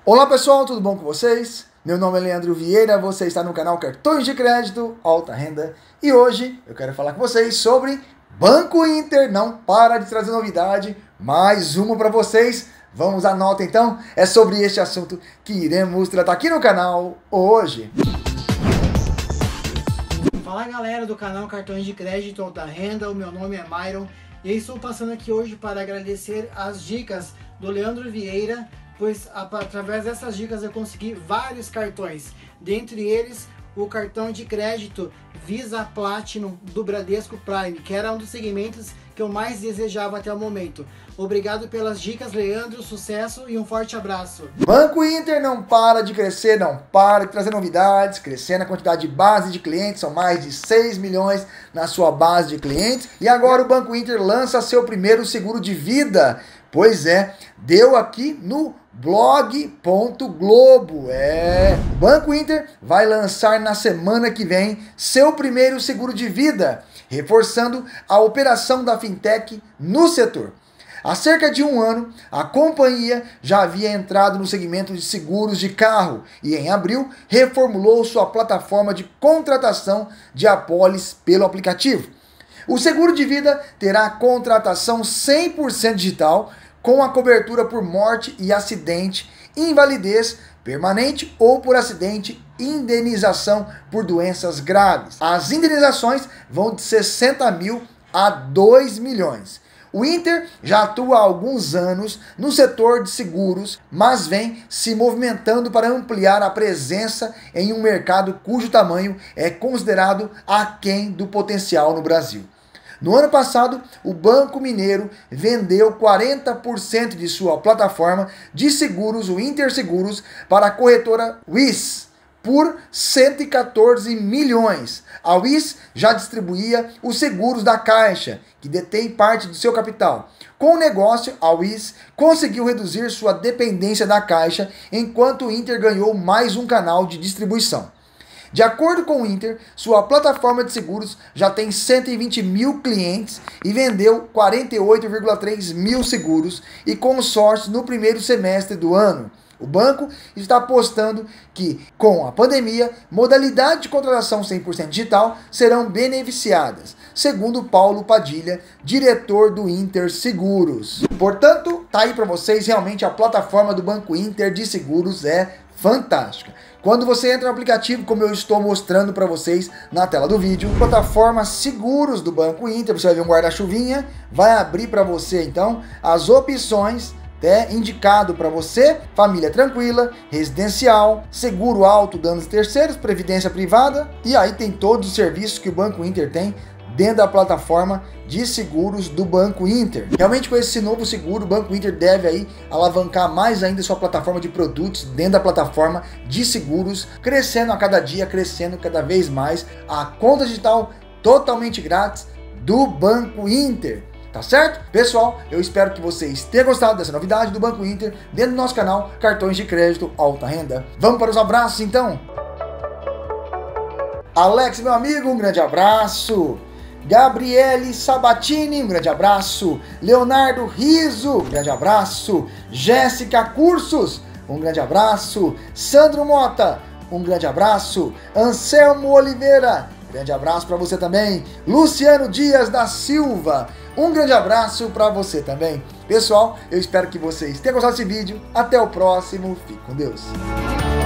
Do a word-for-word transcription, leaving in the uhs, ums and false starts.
Olá pessoal, tudo bom com vocês? Meu nome é Leandro Vieira, você está no canal Cartões de Crédito Alta Renda e hoje eu quero falar com vocês sobre Banco Inter. Não para de trazer novidade, mais uma para vocês. Vamos à nota então, é sobre este assunto que iremos tratar aqui no canal hoje. Fala galera do canal Cartões de Crédito Alta Renda, o meu nome é Myron e estou passando aqui hoje para agradecer as dicas do Leandro Vieira, pois através dessas dicas eu consegui vários cartões, dentre eles o cartão de crédito Visa Platinum do Bradesco Prime, que era um dos segmentos que eu mais desejava até o momento. Obrigado pelas dicas, Leandro, sucesso e um forte abraço. Banco Inter não para de crescer, não para de trazer novidades, crescendo a quantidade de base de clientes, são mais de seis milhões na sua base de clientes. E agora o Banco Inter lança seu primeiro seguro de vida. Pois é, deu aqui no blog ponto globo. É, o Banco Inter vai lançar na semana que vem seu primeiro seguro de vida, reforçando a operação da fintech no setor. Há cerca de um ano, a companhia já havia entrado no segmento de seguros de carro e em abril reformulou sua plataforma de contratação de apólices pelo aplicativo. O seguro de vida terá contratação cem por cento digital, com a cobertura por morte e acidente, invalidez permanente ou por acidente, indenização por doenças graves. As indenizações vão de sessenta mil a dois milhões. O Inter já atua há alguns anos no setor de seguros, mas vem se movimentando para ampliar a presença em um mercado cujo tamanho é considerado aquém do potencial no Brasil. No ano passado, o Banco Mineiro vendeu quarenta por cento de sua plataforma de seguros, o Inter Seguros, para a corretora Wiz, por cento e quatorze milhões. A Wiz já distribuía os seguros da Caixa, que detém parte do seu capital. Com o negócio, a Wiz conseguiu reduzir sua dependência da Caixa, enquanto o Inter ganhou mais um canal de distribuição. De acordo com o Inter, sua plataforma de seguros já tem cento e vinte mil clientes e vendeu quarenta e oito vírgula três mil seguros e consórcios no primeiro semestre do ano. O banco está apostando que, com a pandemia, modalidade de contratação cem por cento digital serão beneficiadas, segundo Paulo Padilha, diretor do Inter Seguros. Portanto, tá aí para vocês, realmente a plataforma do Banco Inter de Seguros é fantástica. Quando você entra no aplicativo, como eu estou mostrando para vocês na tela do vídeo, plataforma Seguros do Banco Inter, você vai ver um guarda-chuvinha, vai abrir para você então as opções é indicado para você: família tranquila, residencial, seguro alto, danos terceiros, previdência privada, e aí tem todos os serviços que o Banco Inter tem dentro da plataforma de seguros do Banco Inter. Realmente, com esse novo seguro, o Banco Inter deve aí alavancar mais ainda sua plataforma de produtos dentro da plataforma de seguros, crescendo a cada dia, crescendo cada vez mais a conta digital totalmente grátis do Banco Inter. Tá certo? Pessoal, eu espero que vocês tenham gostado dessa novidade do Banco Inter dentro do nosso canal Cartões de Crédito Alta Renda. Vamos para os abraços então? Alex, meu amigo, um grande abraço. Gabriele Sabatini, um grande abraço. Leonardo Riso, um grande abraço. Jéssica Cursos, um grande abraço. Sandro Mota, um grande abraço. Anselmo Oliveira, grande abraço para você também. Luciano Dias da Silva, um grande abraço para você também. Pessoal, eu espero que vocês tenham gostado desse vídeo. Até o próximo. Fique com Deus.